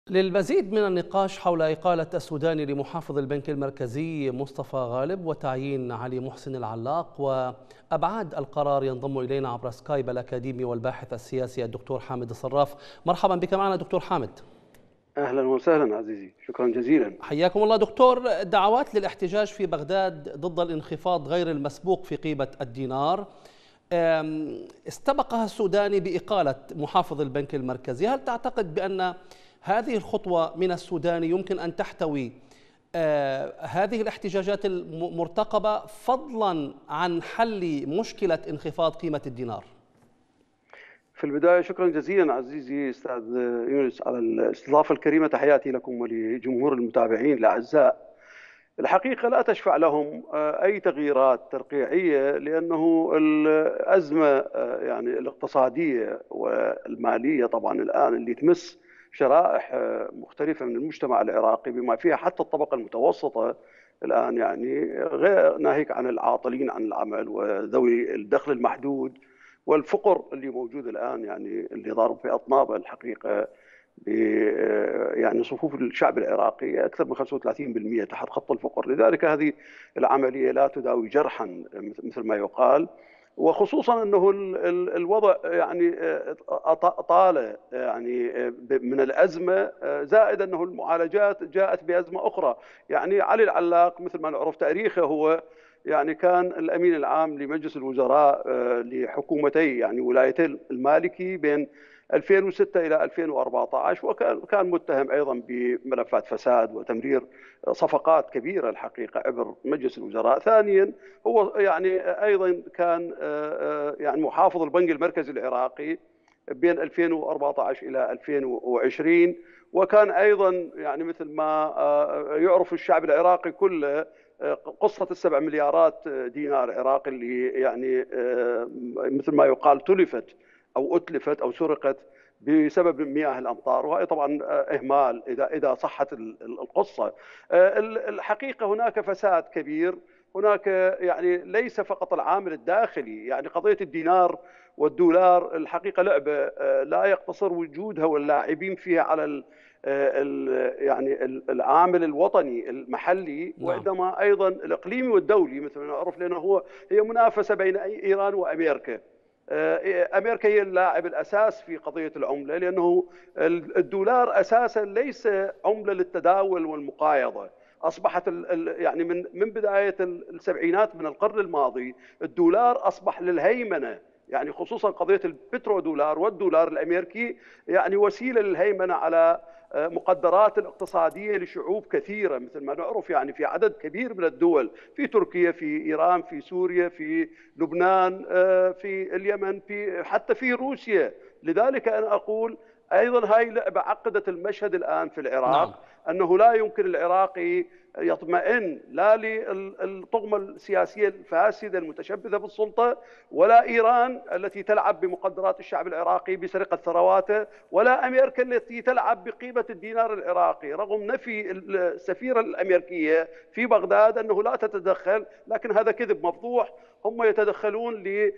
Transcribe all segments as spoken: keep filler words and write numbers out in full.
للمزيد من النقاش حول إقالة السوداني لمحافظ البنك المركزي مصطفى غالب وتعيين علي محسن العلاق وأبعاد القرار، ينضم إلينا عبر سكايب الأكاديمي والباحث السياسي الدكتور حامد الصراف. مرحبا بك معنا دكتور حامد. أهلا وسهلا عزيزي، شكرا جزيلا. حياكم الله دكتور. دعوات للاحتجاج في بغداد ضد الانخفاض غير المسبوق في قيمة الدينار استبقها السوداني بإقالة محافظ البنك المركزي. هل تعتقد بأن هذه الخطوة من السودان يمكن أن تحتوي آه هذه الاحتجاجات المرتقبة فضلا عن حل مشكلة انخفاض قيمة الدينار؟ في البداية شكرا جزيلا عزيزي أستاذ يونس على الاستضافة الكريمة، تحياتي لكم ولجمهور المتابعين الأعزاء. الحقيقة لا تشفع لهم أي تغييرات ترقيعية، لأنه الأزمة يعني الاقتصادية والمالية طبعا الآن اللي تمس شرائح مختلفة من المجتمع العراقي بما فيها حتى الطبقة المتوسطة الآن، يعني غير ناهيك عن العاطلين عن العمل وذوي الدخل المحدود والفقر اللي موجود الآن، يعني اللي ضارب في أطنابه الحقيقة ب يعني صفوف الشعب العراقي أكثر من خمسة وثلاثين بالمئة تحت خط الفقر. لذلك هذه العملية لا تداوي جرحا مثل ما يقال، وخصوصا انه الوضع يعني طال يعني من الازمه، زائد انه المعالجات جاءت بازمه اخرى. يعني علي العلاق مثل ما نعرف تاريخه، هو يعني كان الامين العام لمجلس الوزراء لحكومتي يعني ولايتي المالكي بين ألفين وستة إلى ألفين وأربعة عشر، وكان كان متهم أيضا بملفات فساد وتمرير صفقات كبيرة الحقيقة عبر مجلس الوزراء. ثانيا هو يعني أيضا كان يعني محافظ البنك المركزي العراقي بين ألفين وأربعة عشر إلى ألفين وعشرين، وكان أيضا يعني مثل ما يعرف الشعب العراقي كله قصة السبع مليارات دينار عراقي اللي يعني مثل ما يقال تلفت أو أتلفت أو سرقت بسبب مياه الأمطار، وهي طبعا إهمال إذا إذا صحت القصة. الحقيقة هناك فساد كبير، هناك يعني ليس فقط العامل الداخلي، يعني قضية الدينار والدولار الحقيقة لعبة لا يقتصر وجودها واللاعبين فيها على ال ال يعني العامل الوطني المحلي، وإنما أيضا الإقليمي والدولي مثل ما نعرف، لأنه هو هي منافسة بين إيران وأمريكا. أمريكا هي اللاعب الأساس في قضية العملة، لأنه الدولار أساسا ليس عملة للتداول والمقايضة. أصبحت يعني من من بداية السبعينات من القرن الماضي الدولار أصبح للهيمنة، يعني خصوصا قضية البترو دولار والدولار الأمريكي، يعني وسيلة للهيمنة على مقدرات الاقتصادية لشعوب كثيرة مثل ما نعرف، يعني في عدد كبير من الدول، في تركيا، في إيران، في سوريا، في لبنان، في اليمن، في حتى في روسيا. لذلك أنا أقول أيضا هاي لعبة عقدت المشهد الآن في العراق. نعم. أنه لا يمكن العراقي يطمئن لا للطغمة السياسية الفاسدة المتشبثة بالسلطة، ولا إيران التي تلعب بمقدرات الشعب العراقي بسرقة ثرواته، ولا أمريكا التي تلعب بقيمة الدينار العراقي، رغم نفي السفيرة الأمريكية في بغداد أنه لا تتدخل، لكن هذا كذب مفضوح. هم يتدخلون ل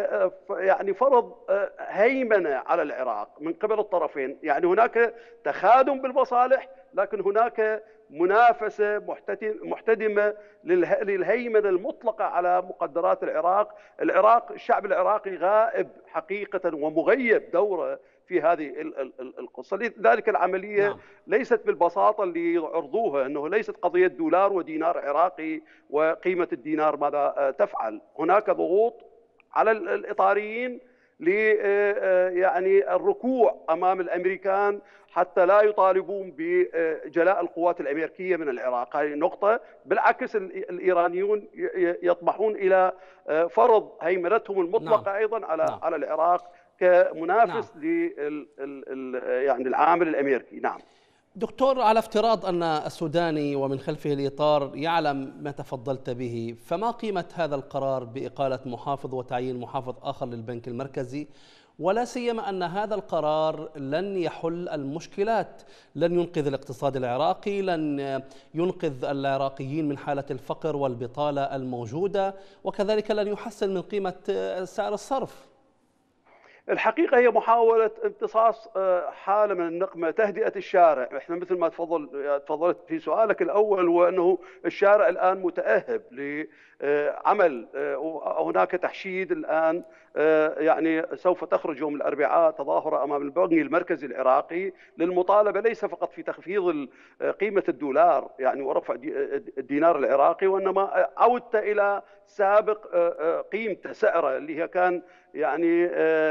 يعني فرض هيمنة على العراق من قبل الطرفين. يعني هناك تخادم بالمصالح، لكن هناك منافسة محتدمة للهيمنة المطلقة على مقدرات العراق. العراق الشعب العراقي غائب حقيقة ومغيب دوره في هذه القصة. لذلك العملية نعم. ليست بالبساطة اللي يعرضوها، أنه ليست قضية دولار ودينار عراقي وقيمة الدينار ماذا تفعل. هناك ضغوط على الإطاريين ل يعني الركوع أمام الأمريكان حتى لا يطالبون بجلاء القوات الأمريكية من العراق. هذه نقطة. بالعكس الإيرانيون يطمحون إلى فرض هيمنتهم المطلقة نعم. أيضا على نعم. على العراق كمنافس نعم. لل يعني العامل الأمريكي. نعم دكتور، على افتراض أن السوداني ومن خلفه الإطار يعلم ما تفضلت به، فما قيمة هذا القرار بإقالة محافظ وتعيين محافظ آخر للبنك المركزي، ولا سيما أن هذا القرار لن يحل المشكلات، لن ينقذ الاقتصاد العراقي، لن ينقذ العراقيين من حالة الفقر والبطالة الموجودة، وكذلك لن يحسن من قيمة سعر الصرف؟ الحقيقة هي محاولة امتصاص آه، حالة من النقمة، تهدئة الشارع. احنا مثل ما تفضل تفضلت في سؤالك الأول، هو أنه الشارع الآن متأهب لعمل، هناك تحشيد الآن، آه، يعني سوف تخرج يوم الأربعاء تظاهرة أمام البنك المركزي العراقي للمطالبة ليس فقط في تخفيض قيمة الدولار يعني ورفع الدينار العراقي، وإنما عودة إلى سابق آه، آه، قيمته سعره اللي هي كان يعني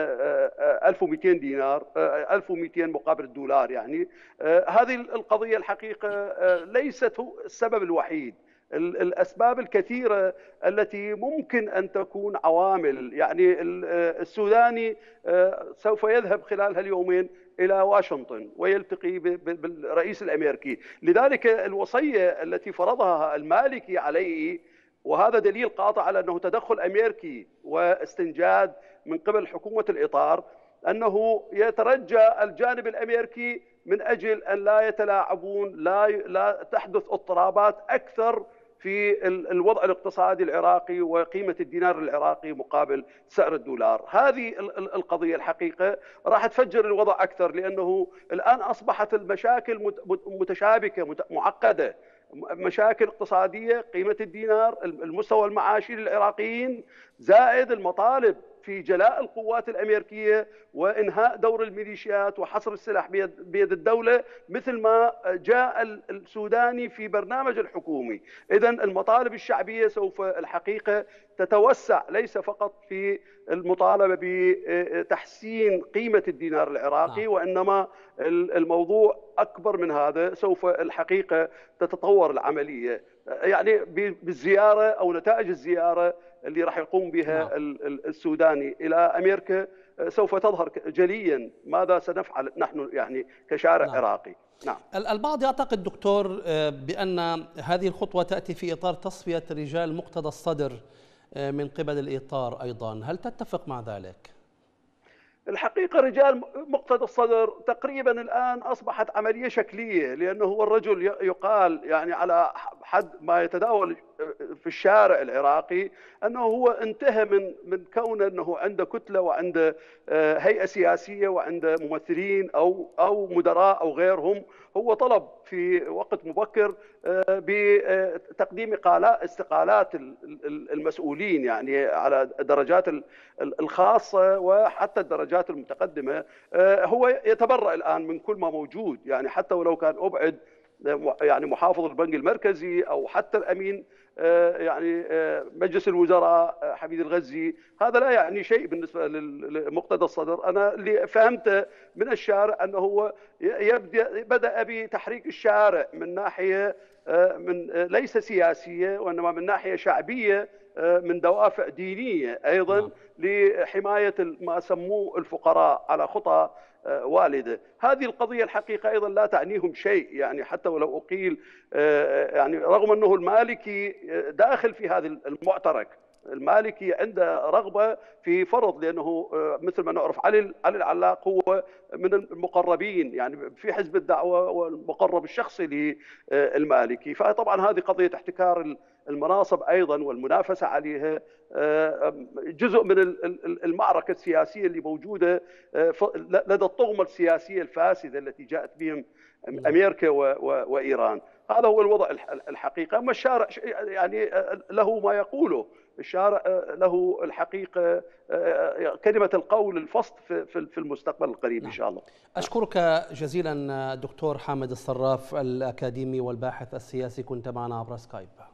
ألف ومئتين دينار، ألف ومئتين مقابل الدولار. يعني هذه القضية الحقيقة ليست هو السبب الوحيد، الأسباب الكثيرة التي ممكن أن تكون عوامل. يعني السوداني سوف يذهب خلال هاليومين إلى واشنطن ويلتقي بالرئيس الأمريكي، لذلك الوصية التي فرضها المالكي عليه، وهذا دليل قاطع على أنه تدخل أمريكي واستنجاد من قبل حكومة الإطار، أنه يترجى الجانب الأمريكي من أجل أن لا يتلاعبون، لا لا تحدث اضطرابات أكثر في الوضع الاقتصادي العراقي وقيمة الدينار العراقي مقابل سعر الدولار. هذه القضية الحقيقة راح تفجر الوضع أكثر، لأنه الآن أصبحت المشاكل متشابكة معقدة، مشاكل اقتصادية، قيمة الدينار، المستوى المعاشي للعراقيين، زائد المطالب في جلاء القوات الأمريكية وإنهاء دور الميليشيات وحصر السلاح بيد الدولة مثل ما جاء السوداني في برنامج الحكومي. إذن المطالب الشعبية سوف الحقيقة تتوسع، ليس فقط في المطالبة بتحسين قيمة الدينار العراقي، وإنما الموضوع أكبر من هذا. سوف الحقيقة تتطور العملية يعني بالزيارة أو نتائج الزيارة اللي راح يقوم بها السوداني إلى أمريكا، سوف تظهر جليا ماذا سنفعل نحن يعني كشارع نعم. عراقي. نعم. البعض يعتقد دكتور بأن هذه الخطوة تأتي في إطار تصفية رجال مقتدى الصدر من قبل الإطار أيضا، هل تتفق مع ذلك؟ الحقيقة رجال مقتدى الصدر تقريبا الآن أصبحت عملية شكلية، لأنه هو الرجل يقال يعني على حد ما يتداول في الشارع العراقي أنه هو انتهى من من كونه أنه عنده كتلة وعنده هيئة سياسية وعنده ممثلين أو أو مدراء أو غيرهم. هو طلب في وقت مبكر بتقديم استقالات المسؤولين يعني على الدرجات الخاصة وحتى الدرجات المتقدمة. هو يتبرأ الآن من كل ما موجود، يعني حتى ولو كان أبعد يعني محافظ البنك المركزي أو حتى الأمين يعني مجلس الوزراء حميد الغزي، هذا لا يعني شيء بالنسبة لمقتدى الصدر. أنا اللي فهمته من الشارع أنه هو يبدأ بدأ بتحريك الشارع من ناحية من ليس سياسية وإنما من ناحية شعبية، من دوافع دينية أيضا لحماية ما سموه الفقراء على خطى والده. هذه القضية الحقيقة أيضا لا تعنيهم شيء، يعني حتى ولو أقيل يعني رغم أنه المالكي داخل في هذا المعترك، المالكي عنده رغبة في فرض، لأنه مثل ما نعرف علي علي العلاق هو من المقربين يعني في حزب الدعوة والمقرب الشخصي للمالكي. فطبعا هذه قضية احتكار المناصب أيضا والمنافسة عليها جزء من المعركة السياسية اللي موجودة لدى الطغمة السياسية الفاسدة التي جاءت بهم أمريكا وإيران. هذا هو الوضع الحقيقة. أما الشارع يعني له ما يقوله، الشارع له الحقيقة كلمة القول الفصل في المستقبل القريب إن شاء الله. أشكرك جزيلا دكتور حامد الصراف الأكاديمي والباحث السياسي، كنت معنا عبر سكايب.